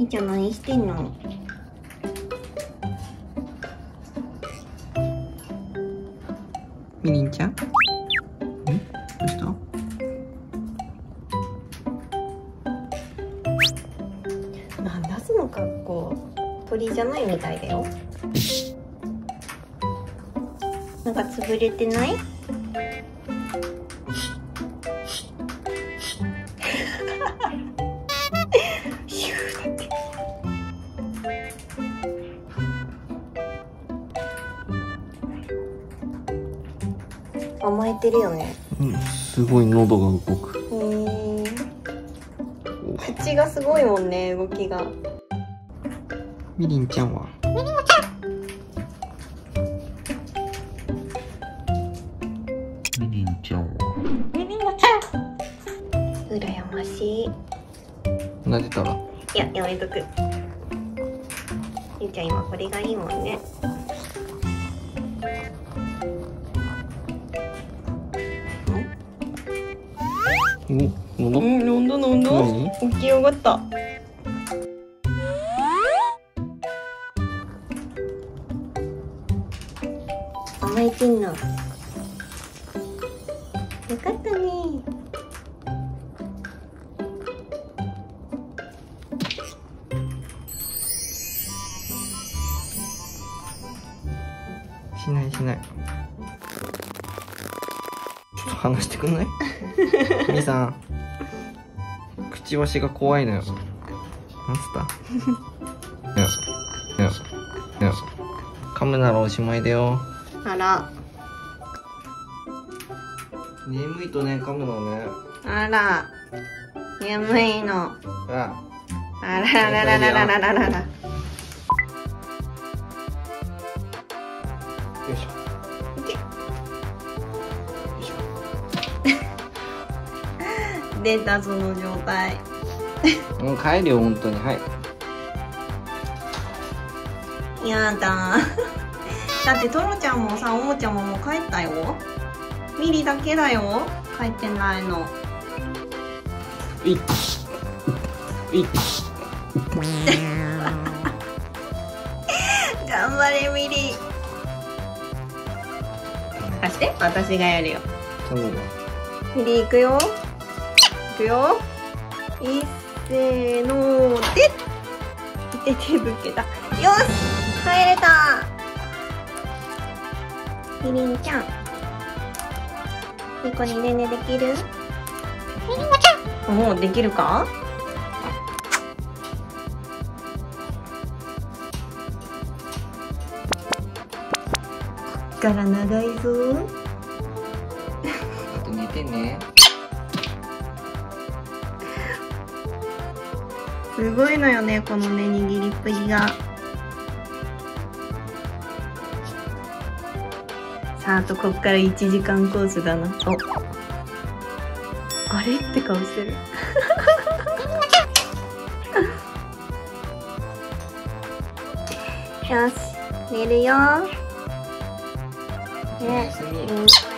みーちゃん何してんの？ みりんちゃん？どうした？ なんだその格好、鳥じゃないみたいだよ。なんか潰れてない？シューだって。甘えてるよね。 うん、すごい喉が動く。 口がすごいもんね、動きが。 みりんちゃんは？みりんちゃんは？ 羨ましい。 撫でたら？ いや、やめとく。ゆうちゃん今これがいいもんね。 お、喉？ 飲んだ飲んだ。起き上がった。甘えてんの。よかったね。 しないしない。ちょっと話してくんない？みーさん、くちばしが怖いのよ。なんつった？いや、噛むならおしまいだよ。 あら。 眠いとね、噛むのね。 あら。眠いの。 ああららららららららら。 よいしょ。 出たその状態。 もう帰るよ、本当に。はい。 やだ。だってトロちゃんもさ、おもちゃももう帰ったよ。ミリだけだよ。帰ってないの。頑張れミリ。貸して、私がやるよ。 頼むわ。 ミリ行くよ。いくよ。いっせーので。手ぶっけた。よし、帰れた。みりんちゃん。ニコにねねできる？みりんちゃん。もうできるか？こっから長いぞ。 あと寝てね。 すごいのよね、このね、握りっぷりが。さあ、あとこっから1時間コースだな。お、あれって顔してる。よし、寝るよ。ね、